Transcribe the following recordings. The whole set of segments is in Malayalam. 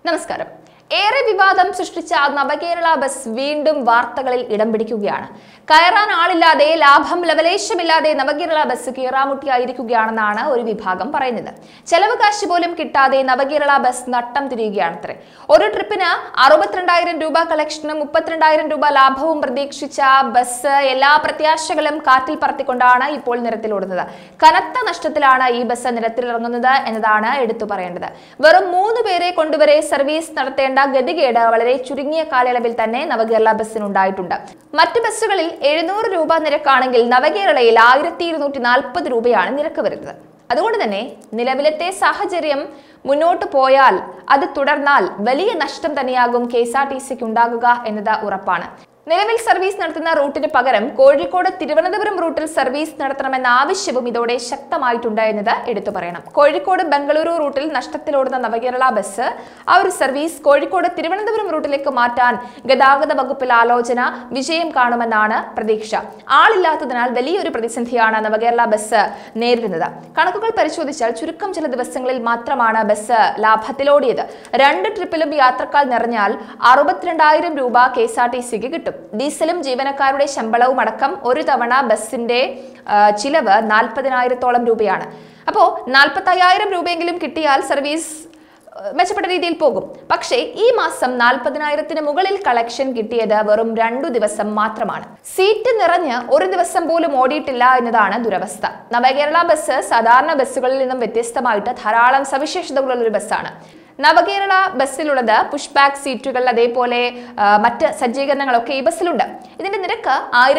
നമസ്കാരം. ഏറെ വിവാദം സൃഷ്ടിച്ച നവകേരള ബസ് വീണ്ടും വാർത്തകളിൽ ഇടം പിടിക്കുകയാണ്. കയറാൻ ആളില്ലാതെ ലാഭം ലവലേശമില്ലാതെ നവകേരള ബസ് കീറാമുട്ടിയായിരിക്കുകയാണെന്നാണ് ഒരു വിഭാഗം പറയുന്നത്. ചെലവ് കാശ് പോലും കിട്ടാതെ നവകേരള ബസ് നട്ടം തിരിയുകയാണത്രേ. ഒരു ട്രിപ്പിന് 62,000 രൂപ കളക്ഷനും 32,000 രൂപ ലാഭവും പ്രതീക്ഷിച്ച ബസ് എല്ലാ പ്രത്യാശകളും കാറ്റിൽ പറത്തിക്കൊണ്ടാണ് ഇപ്പോൾ നിരത്തിലോടുന്നത്. കനത്ത നഷ്ടത്തിലാണ് ഈ ബസ് നിരത്തിലിറങ്ങുന്നത് എന്നതാണ് എടുത്തു പറയേണ്ടത്. വെറും 3 പേരെ കൊണ്ടുവരെ സർവീസ് നടത്തേണ്ട ഗതികേട് വളരെ ചുരുങ്ങിയ കാലയളവിൽ തന്നെ നവകേരള ബസ്സിനുണ്ടായിട്ടുണ്ട്. മറ്റ് ബസ്സുകളിൽ 700 രൂപ നിരക്കാണെങ്കിൽ നവകേരളയിൽ 1,240 രൂപയാണ് നിരക്ക് വരുന്നത്. അതുകൊണ്ട് തന്നെ നിലവിലത്തെ സാഹചര്യം മുന്നോട്ട് പോയാൽ അത് തുടർന്നാൽ വലിയ നഷ്ടം തന്നെയാകും KSRTCക്ക് ഉണ്ടാകുക എന്നത് ഉറപ്പാണ്. നിലവിൽ സർവീസ് നടത്തുന്ന റൂട്ടിന് പകരം കോഴിക്കോട് തിരുവനന്തപുരം റൂട്ടിൽ സർവീസ് നടത്തണമെന്ന ആവശ്യവും ഇതോടെ ശക്തമായിട്ടുണ്ട് എന്നത് എടുത്തു പറയണം. കോഴിക്കോട് ബംഗളൂരു റൂട്ടിൽ നഷ്ടത്തിലോടുന്ന നവകേരള ബസ് ആ ഒരു സർവീസ് കോഴിക്കോട് തിരുവനന്തപുരം റൂട്ടിലേക്ക് മാറ്റാൻ ഗതാഗത വകുപ്പിൽ ആലോചന വിജയം കാണുമെന്നാണ് പ്രതീക്ഷ. ആളില്ലാത്തതിനാൽ വലിയൊരു പ്രതിസന്ധിയാണ് നവകേരള ബസ് നേരിടുന്നത്. കണക്കുകൾ പരിശോധിച്ചാൽ ചുരുക്കം ചില ദിവസങ്ങളിൽ മാത്രമാണ് ബസ് ലാഭത്തിലോടിയത്. 2 ട്രിപ്പിലും യാത്രക്കാർ നിറഞ്ഞാൽ 62,000 രൂപ KSRTCക്ക് കിട്ടും. ഡീസലും ജീവനക്കാരുടെ ശമ്പളവും അടക്കം ഒരു തവണ ബസിന്റെ ചിലവ് 40,000-ഓളം രൂപയാണ്. അപ്പോൾ 45,000 രൂപയെങ്കിലും കിട്ടിയാൽ സർവീസ് മെച്ചപ്പെട്ട രീതിയിൽ പോകും. പക്ഷേ ഈ മാസം 40,000-ന് മുകളിൽ കളക്ഷൻ കിട്ടിയത് വെറും 2 ദിവസം മാത്രമാണ്. സീറ്റ് നിറഞ്ഞ് ഒരു ദിവസം പോലും ഓടിയിട്ടില്ല എന്നതാണ് ദുരവസ്ഥ. നവകേരള ബസ് സാധാരണ ബസ്സുകളിൽ നിന്നും വ്യത്യസ്തമായിട്ട് ധാരാളം സവിശേഷതകളുള്ള ഒരു ബസ്സാണ്. നവകേരള ബസ്സിലുള്ളത് പുഷ് ബാക്ക് സീറ്റുകൾ, അതേപോലെ മറ്റ് സജ്ജീകരണങ്ങളൊക്കെ ഈ ബസ്സിലുണ്ട്. ഇതിന്റെ നിരക്ക്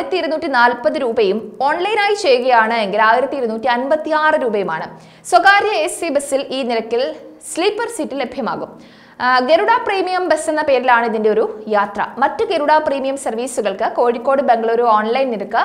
1,240 രൂപയും ഓൺലൈനായി ചെയ്യുകയാണ് എങ്കിൽ 1,256 രൂപയുമാണ്. സ്വകാര്യ AC ബസ്സിൽ ഈ നിരക്കിൽ സ്ലീപ്പർ സീറ്റ് ലഭ്യമാകും. ഗരുഡ പ്രീമിയം ബസ് എന്ന പേരിലാണ് ഇതിന്റെ ഒരു യാത്ര. മറ്റ് ഗരുഡ പ്രീമിയം സർവീസുകൾക്ക് കോഴിക്കോട് ബംഗളൂരു ഓൺലൈൻ നിരക്ക്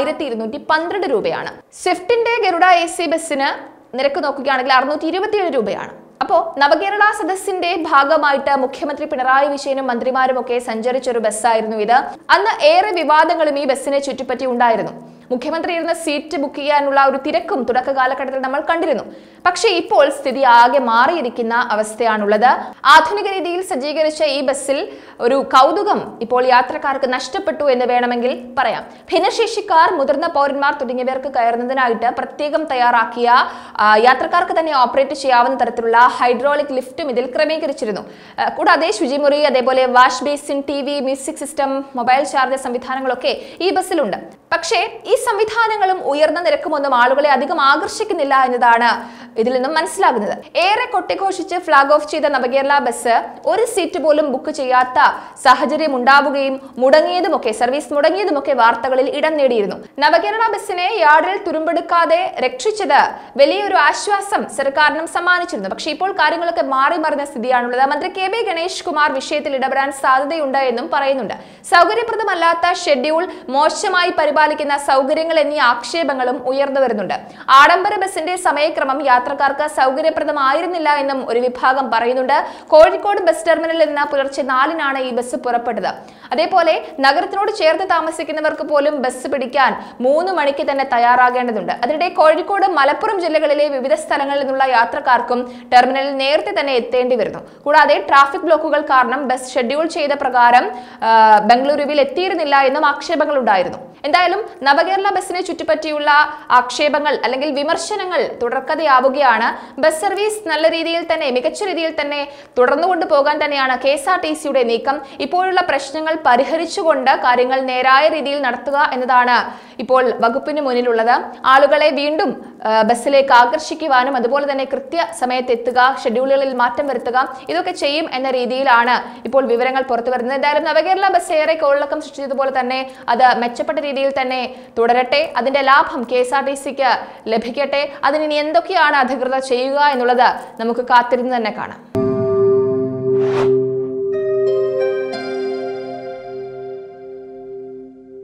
1,212 രൂപയാണ്. സ്വിഫ്റ്റിന്റെ ഗരുഡ AC ബസ്സിന് നിരക്ക് നോക്കുകയാണെങ്കിൽ 627 രൂപയാണ്. അപ്പോൾ നവകേരള സദസ്സിന്റെ ഭാഗമായിട്ട് മുഖ്യമന്ത്രി പിണറായി വിജയനും മന്ത്രിമാരും ഒക്കെ സഞ്ചരിച്ചൊരു ബസ്സായിരുന്നു ഇത്. അന്ന് ഏറെ വിവാദങ്ങളും ഈ ബസ്സിനെ ചുറ്റിപ്പറ്റി ഉണ്ടായിരുന്നു. മുഖ്യമന്ത്രി ഇരുന്ന സീറ്റ് ബുക്ക് ചെയ്യാനുള്ള ഒരു തിരക്കും തുടക്ക കാലഘട്ടത്തിൽ നമ്മൾ കണ്ടിരുന്നു. പക്ഷേ ഇപ്പോൾ സ്ഥിതി ആകെ മാറിയിരിക്കുന്ന അവസ്ഥയാണുള്ളത്. ആധുനിക രീതിയിൽ സജ്ജീകരിച്ച ഈ ബസ്സിൽ ഒരു കൗതുകം ഇപ്പോൾ യാത്രക്കാർക്ക് നഷ്ടപ്പെട്ടു എന്ന് വേണമെങ്കിൽ പറയാം. ഭിന്നശേഷിക്കാർ, മുതിർന്ന പൗരന്മാർ തുടങ്ങിയവർക്ക് കയറുന്നതിനായിട്ട് പ്രത്യേകം തയ്യാറാക്കിയ യാത്രക്കാർക്ക് തന്നെ ഓപ്പറേറ്റ് ചെയ്യാവുന്ന തരത്തിലുള്ള ഹൈഡ്രോളിക് ലിഫ്റ്റും ഇതിൽ ക്രമീകരിച്ചിരുന്നു. കൂടാതെ ശുചിമുറി, അതേപോലെ wash basin, TV, music system, mobile charger സംവിധാനങ്ങളൊക്കെ ഈ ബസ്സിലുണ്ട്. പക്ഷേ ഈ സംവിധാനങ്ങളും ഉയർന്ന നിരക്കുമൊന്നും ആളുകളെ അധികം ആകർഷിക്കുന്നില്ല എന്നതാണ് ഇതിൽ നിന്നും മനസ്സിലാകുന്നത്. ഏറെ കൊട്ടിഘോഷിച്ച് ഫ്ലാഗ് ഓഫ് ചെയ്ത നവകേരള ബസ് ഒരു സീറ്റ് പോലും ബുക്ക് ചെയ്യാത്ത സാഹചര്യം ഉണ്ടാവുകയും സർവീസ് മുടങ്ങിയതുമൊക്കെ വാർത്തകളിൽ ഇടം നേടിയിരുന്നു. നവകേരള ബസ്സിനെ യാർഡിൽ തുരുമ്പെടുക്കാതെ രക്ഷിച്ചത് വലിയൊരു ആശ്വാസം സർക്കാരിനും സമ്മാനിച്ചിരുന്നു. പക്ഷേ ഇപ്പോൾ കാര്യങ്ങളൊക്കെ മാറി മറിഞ്ഞ സ്ഥിതിയാണുള്ളത്. മന്ത്രി KB ഗണേഷ് കുമാർ വിഷയത്തിൽ ഇടപെടാൻ സാധ്യതയുണ്ട് എന്നും പറയുന്നുണ്ട്. സൗകര്യപ്രദമല്ലാത്ത ഷെഡ്യൂൾ, മോശമായി പരിപാലിക്കുന്ന സൗകര്യങ്ങൾ എന്നീ ആക്ഷേപങ്ങളും ഉയർന്നു വരുന്നുണ്ട്. ആഡംബര ബസിന്റെ സമയക്രമം യാത്രക്കാർക്ക് സൗകര്യപ്രദമായിരുന്നില്ല എന്നും ഒരു വിഭാഗം പറയുന്നുണ്ട്. കോഴിക്കോട് ബസ് ടെർമിനലിൽ നിന്ന് പുലർച്ചെ 4-നാണ് ഈ ബസ് പുറപ്പെട്ടത്. അതേപോലെ നഗരത്തിനോട് ചേർത്ത് താമസിക്കുന്നവർക്ക് പോലും ബസ് പിടിക്കാൻ 3 മണിക്ക് തന്നെ തയ്യാറാകേണ്ടതുണ്ട്. അതിനിടെ കോഴിക്കോട്, മലപ്പുറം ജില്ലകളിലെ വിവിധ സ്ഥലങ്ങളിൽ നിന്നുള്ള യാത്രക്കാർക്കും ടെർമിനലിൽ നേരത്തെ തന്നെ എത്തേണ്ടി വരുന്നു. കൂടാതെ ട്രാഫിക് ബ്ലോക്കുകൾ കാരണം ബസ് ഷെഡ്യൂൾ ചെയ്ത പ്രകാരം ബംഗളൂരുവിൽ എത്തിയിരുന്നില്ല എന്നും ആക്ഷേപങ്ങൾ ഉണ്ടായിരുന്നു. എന്തായാലും നവകേരള ബസ്സിനെ ചുറ്റിപ്പറ്റിയുള്ള ആക്ഷേപങ്ങൾ അല്ലെങ്കിൽ വിമർശനങ്ങൾ തുടർക്കഥയാവുകയാണ്. ബസ് സർവീസ് നല്ല രീതിയിൽ തന്നെ, മികച്ച രീതിയിൽ തന്നെ തുടർന്നുകൊണ്ട് പോകാൻ തന്നെയാണ് KSRTCയുടെ നീക്കം. ഇപ്പോഴുള്ള പ്രശ്നങ്ങൾ പരിഹരിച്ചുകൊണ്ട് കാര്യങ്ങൾ നേരായ രീതിയിൽ നടത്തുക എന്നതാണ് ഇപ്പോൾ വകുപ്പിന് മുന്നിലുള്ളത്. ആളുകളെ വീണ്ടും ബസ്സിലേക്ക് ആകർഷിക്കുവാനും അതുപോലെ തന്നെ കൃത്യ സമയത്ത് എത്തുക, ഷെഡ്യൂളുകളിൽ മാറ്റം വരുത്തുക, ഇതൊക്കെ ചെയ്യും എന്ന രീതിയിലാണ് ഇപ്പോൾ വിവരങ്ങൾ പുറത്തു വരുന്നത്. എന്തായാലും നവകേരള ബസ് ഏറെ കോളിളക്കം സൃഷ്ടിച്ചതുപോലെ തന്നെ അത് മെച്ചപ്പെട്ട രീതിയിൽ തന്നെ തുടരട്ടെ. അതിന്റെ ലാഭം KSRTCക്ക് ലഭിക്കട്ടെ. അതിനി എന്തൊക്കെയാണ് അധികൃതർ ചെയ്യുക എന്നുള്ളത് നമുക്ക് കാത്തിരുന്ന് തന്നെ കാണാം.